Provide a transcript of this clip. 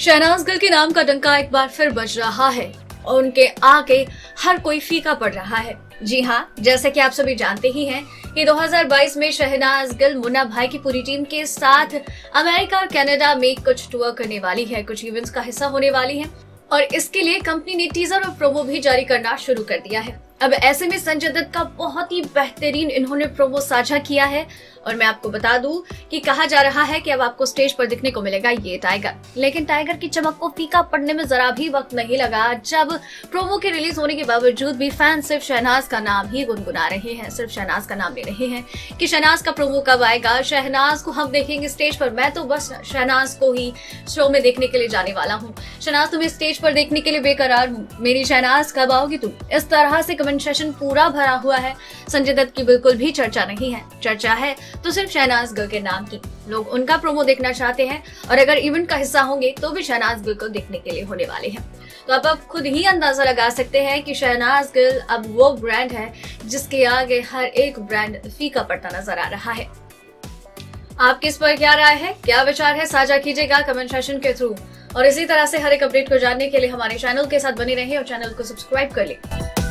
शहनाज गिल के नाम का डंका एक बार फिर बज रहा है और उनके आगे हर कोई फीका पड़ रहा है। जी हाँ, जैसे कि आप सभी जानते ही हैं कि 2022 में शहनाज गिल मुन्ना भाई की पूरी टीम के साथ अमेरिका और कनाडा में कुछ टूर करने वाली है, कुछ इवेंट्स का हिस्सा होने वाली है और इसके लिए कंपनी ने टीजर और प्रोमो भी जारी करना शुरू कर दिया है। अब ऐसे में संजय दत्त का बहुत ही बेहतरीन इन्होंने प्रोमो साझा किया है और मैं आपको बता दूं कि कहा जा रहा है कि अब आपको स्टेज पर दिखने को मिलेगा ये टाइगर। लेकिन टाइगर की चमक को फीका पड़ने में जरा भी वक्त नहीं लगा, जब प्रोमो के रिलीज होने के बावजूद भी फैंस सिर्फ शहनाज का नाम ही गुनगुना रहे हैं, सिर्फ शहनाज का नाम ले रहे हैं कि शहनाज का प्रोमो कब आएगा, शहनाज को हम देखेंगे स्टेज पर। मैं तो बस शहनाज को ही शो में देखने के लिए जाने वाला हूँ। शहनाज तुम्हें स्टेज पर देखने के लिए बेकरार हूँ, मेरी शहनाज कब आओगी तुम। इस तरह से कमेंट सेशन पूरा भरा हुआ है। संजय दत्त की बिल्कुल भी चर्चा नहीं है, चर्चा है तो सिर्फ शहनाज गिल के नाम की। लोग उनका प्रोमो देखना चाहते हैं और अगर इवेंट का हिस्सा होंगे तो भी शहनाज गिल को देखने के लिए होने वाले हैं। तो अब आप खुद ही अंदाजा लगा सकते हैं कि शहनाज गिल अब वो ब्रांड है जिसके आगे हर एक ब्रांड फीका पड़ता नजर आ रहा है। आपकी इस पर क्या राय है, क्या विचार है, साझा कीजिएगा कमेंट सेशन के थ्रू। और इसी तरह से हर एक अपडेट को जानने के लिए हमारे चैनल के साथ बने रहें और चैनल को सब्सक्राइब कर लें।